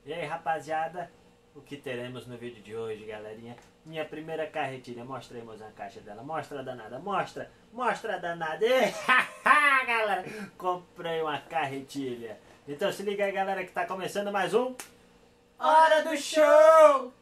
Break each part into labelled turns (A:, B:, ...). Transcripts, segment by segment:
A: E aí, rapaziada, o que teremos no vídeo de hoje, galerinha? Minha primeira carretilha. Mostra aí, moça, a caixa dela. Mostra a danada, mostra a danada. Galera, comprei uma carretilha. Então se liga aí, galera, que tá começando mais um Hora do Show!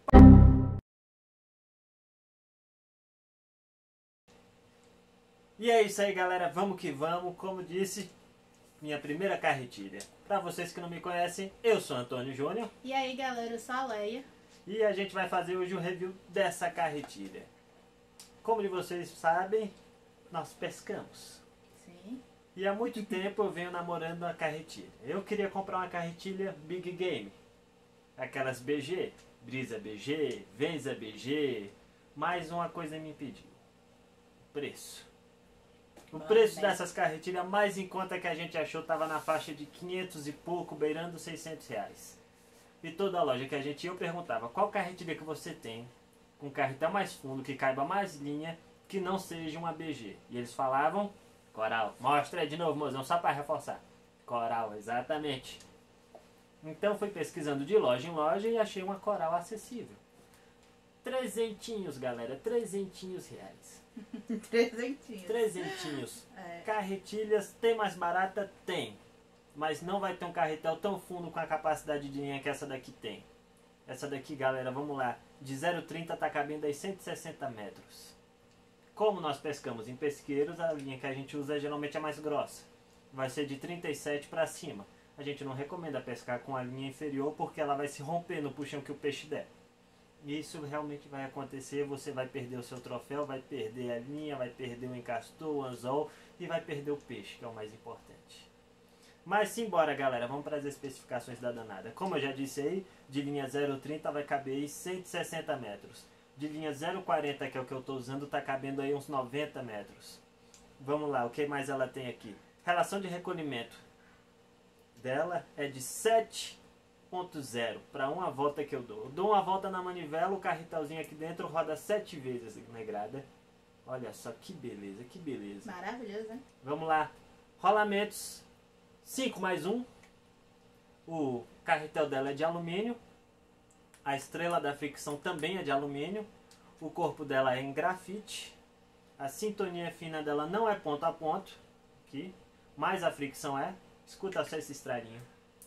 A: E é isso aí, galera, vamos que vamos. Como disse, minha primeira carretilha. Pra vocês que não me conhecem, eu sou Antônio Júnior.
B: E aí, galera, eu sou a Leia.
A: E a gente vai fazer hoje o review dessa carretilha. Como vocês sabem, nós pescamos.
B: Sim.
A: E há muito tempo eu venho namorando uma carretilha. Eu queria comprar uma carretilha Big Game. Aquelas BG, Brisa BG, Venza BG. Mas uma coisa me impediu. O preço. O preço dessas carretilhas mais em conta que a gente achou estava na faixa de 500 e pouco, beirando 600 reais. E toda loja que a gente ia, eu perguntava qual carretilha que você tem, com carretão mais fundo, que caiba mais linha, que não seja uma BG. E eles falavam, Coral. Mostra aí de novo, mozão, só para reforçar. Coral, exatamente. Então fui pesquisando de loja em loja e achei uma Coral acessível. Trezentinhos, galera, trezentinhos reais. Trezentinhos.
B: É.
A: Carretilhas, tem mais barata? Tem. Mas não vai ter um carretel tão fundo com a capacidade de linha que essa daqui tem. Essa daqui, galera, vamos lá. De 0,30 está cabendo aí 160 metros. Como nós pescamos em pesqueiros, a linha que a gente usa geralmente é mais grossa. Vai ser de 37 para cima. A gente não recomenda pescar com a linha inferior porque ela vai se romper no puxão que o peixe der. Isso realmente vai acontecer, você vai perder o seu troféu, vai perder a linha, vai perder o encastor, o anzol e vai perder o peixe, que é o mais importante. Mas simbora, galera, vamos para as especificações da danada. Como eu já disse aí, de linha 0,30 vai caber aí 160 metros. De linha 0,40, que é o que eu estou usando, está cabendo aí uns 90 metros. Vamos lá, o que mais ela tem aqui? Relação de recolhimento dela é de 7,0 para uma volta que eu dou. Eu dou uma volta na manivela, o carretelzinho aqui dentro roda 7 vezes na grada. Olha só que beleza, que beleza.
B: Maravilhoso, né?
A: Vamos lá, rolamentos. 5 mais 1. O carretel dela é de alumínio. A estrela da fricção também é de alumínio. O corpo dela é em grafite. A sintonia fina dela não é ponto a ponto. Aqui. Mas a fricção é. Escuta só esse estralinho.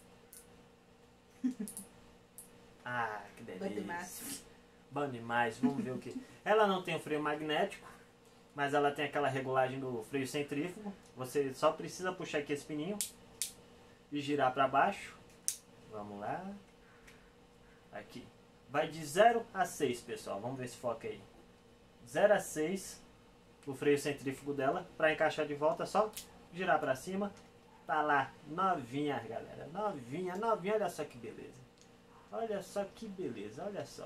A: Ah, que delícia.
B: Bom demais.
A: Bom demais. Vamos ver o que. Ela não tem o freio magnético. Mas ela tem aquela regulagem do freio centrífugo. Você só precisa puxar aqui esse pininho e girar para baixo. Vamos lá. Aqui. Vai de 0 a 6, pessoal. Vamos ver se foca aí. 0 a 6. O freio centrífugo dela. Para encaixar de volta, só girar para cima. Tá lá. Novinha, galera. Novinha, novinha. Olha só que beleza. Olha só que beleza. Olha só.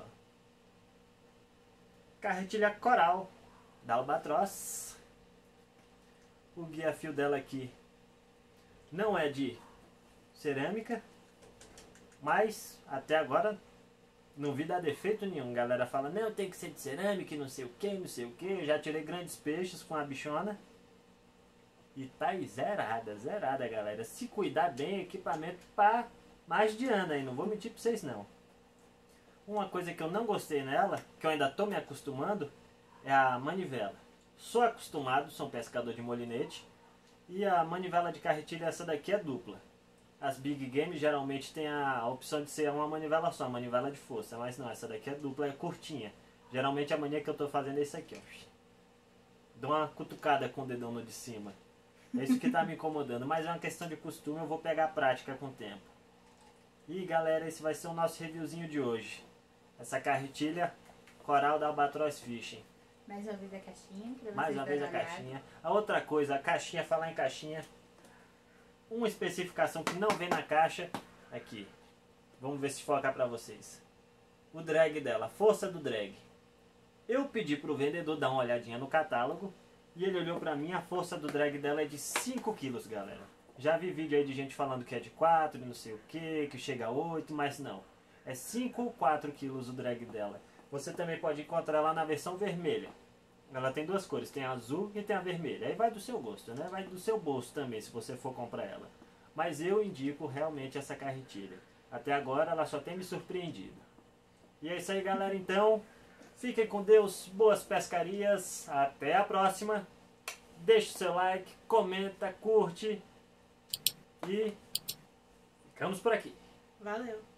A: Carretilha Coral da Albatross. O guia-fio dela aqui não é de cerâmica, mas até agora não vi dar defeito nenhum. Galera fala, não, tem que ser de cerâmica e não sei o que, não sei o que. Eu já tirei grandes peixes com a bichona e tá aí zerada, zerada, galera. Se cuidar bem, equipamento para mais de ano aí, não vou mentir pra vocês não. Uma coisa que eu não gostei nela, que eu ainda tô me acostumando, é a manivela. Sou acostumado, sou um pescador de molinete, e a manivela de carretilha, essa daqui é dupla. As Big Game geralmente tem a opção de ser uma manivela só, manivela de força, mas não, essa daqui é dupla, é curtinha. Geralmente a mania que eu estou fazendo é isso aqui, ó. Dou uma cutucada com o dedão no de cima. É isso que está me incomodando, mas é uma questão de costume, eu vou pegar a prática com o tempo. E galera, esse vai ser o nosso reviewzinho de hoje. Essa carretilha Coral da Albatross Fishing.
B: Mais uma vez a caixinha. Pra
A: Mais uma vez a caixinha. A outra coisa, a caixinha, falar em caixinha. Uma especificação que não vem na caixa. Aqui. Vamos ver se foca pra vocês. O drag dela, força do drag. Eu pedi pro vendedor dar uma olhadinha no catálogo. E ele olhou pra mim, a força do drag dela é de 5 kg, galera. Já vi vídeo aí de gente falando que é de 4, não sei o que chega a 8, mas não. É 5 ou 4 kg o drag dela. Você também pode encontrar lá na versão vermelha. Ela tem duas cores, tem a azul e tem a vermelha. Aí vai do seu gosto, né? Vai do seu bolso também, se você for comprar ela. Mas eu indico realmente essa carretilha. Até agora ela só tem me surpreendido. E é isso aí, galera, então. Fiquem com Deus, boas pescarias, até a próxima. Deixe o seu like, comenta, curte e ficamos por aqui.
B: Valeu.